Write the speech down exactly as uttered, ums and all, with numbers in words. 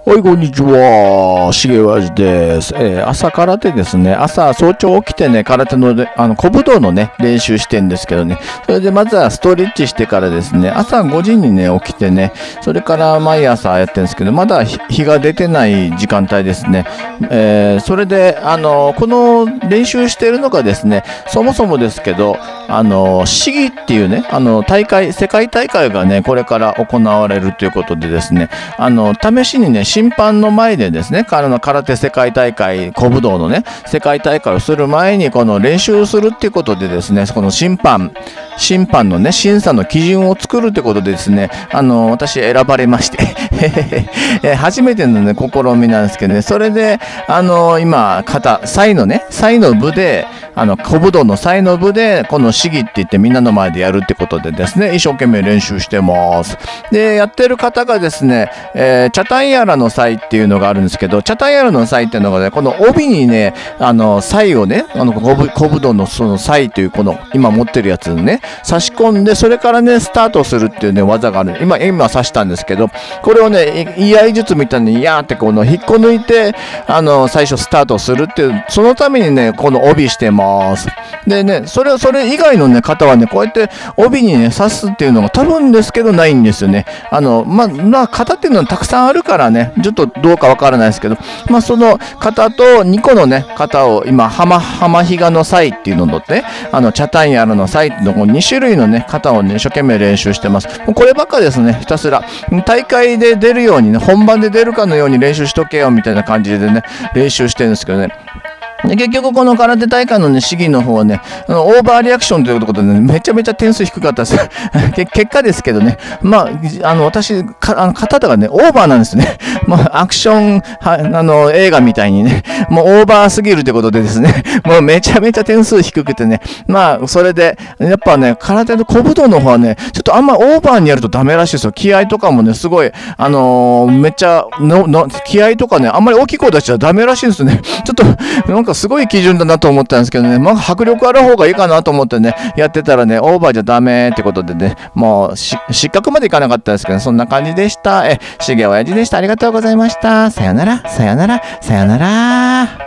はい、こんにちは。しげわじです。えー、朝空手ですね。朝、早朝起きてね、空手ので、あの、小武道のね、練習してんですけどね。それで、まずはストレッチしてからですね、朝ごじにね、起きてね、それから毎朝やってるんですけど、まだ日が出てない時間帯ですね。えー、それで、あの、この練習してるのがですね、そもそもですけど、あの、試技っていうね、あの、大会、世界大会がね、これから行われるということでですね、あの、試しにね、審判の前でですね、空の空手世界大会、小武道のね、世界大会をする前に、この練習をするっていうことでですね、この審判、審判のね、審査の基準を作るってことでですね、あの、私選ばれましてえ初めてのね、試みなんですけどね、それで、あの、今、型、サイのね、サイの部で、あの、小武道のサイの部で、この試技って言ってみんなの前でやるってことでですね、一生懸命練習してます。で、やってる方がですね、えー、チャタンヤラのサイっていうのがあるんですけど、チャタンヤラのサイっていうのがね、この帯にね、あの、サイをね、あの、小武道のそのサイというこの、今持ってるやつをね、差し込んで、それからね、スタートするっていうね、技がある。今、今刺したんですけど、これをね、居合術みたいに、やーってこの、引っこ抜いて、あの、最初スタートするっていう、そのためにね、この帯してます。でね、それ、それ以外のね、方はね、こうやって帯にね、刺すっていうのが多分ですけどないんですよね。あの、まあ、まあ、型っていうのはたくさんあるからね、ちょっとどうかわからないですけど、まあ、その型とにこのね、型を今、浜、浜比嘉のサイっていうのとね、あの、チャタンヤラのサイっていうのをに種類のね、型をね、一生懸命練習してます。こればっかですね、ひたすら。大会で出るようにね、本番で出るかのように練習しとけよ、みたいな感じでね、練習してるんですけどね。で結局この空手大会のね、試技の方はね、あのオーバーリアクションということでね、めちゃめちゃ点数低かったです。結果ですけどね、まあ、あの、私、かあの方がね、オーバーなんですね。まあ、アクション、は、あの、映画みたいにね、もうオーバーすぎるということでですね、もうめちゃめちゃ点数低くてね、まあ、それで、やっぱね、空手の小武道の方はね、ちょっとあんまオーバーにやるとダメらしいですよ。気合とかもね、すごい、あのー、めっちゃの、の、気合とかね、あんまり大きい声出しちゃダメらしいんですね。ちょっと、なんかすごい基準だなと思ったんですけどね、まあ、迫力ある方がいいかなと思ってね、やってたらね、オーバーじゃダメってことでね、もう失格までいかなかったですけど、そんな感じでした。え、しげおやじでした。ありがとうございました。さよなら、さよなら、さよなら。